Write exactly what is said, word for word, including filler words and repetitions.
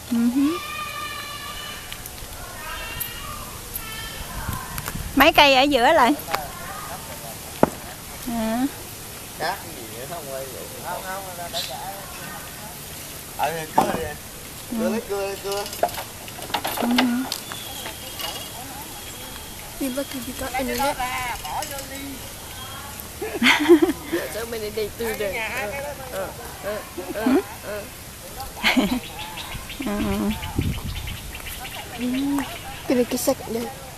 Uh-huh. Mấy cây ở giữa lại. À. Cát cái gì nữa không quay vậy? Không không, đã trả. Ờ cưa đi. Cưa lấy cưa lấy cưa. Uh-huh. Đi bắt cái gì có anh nữa. Bỏ vô đi. Sao mình đi từ đây. Ờ ờ ờ ờ. Cái này cái sạch đây.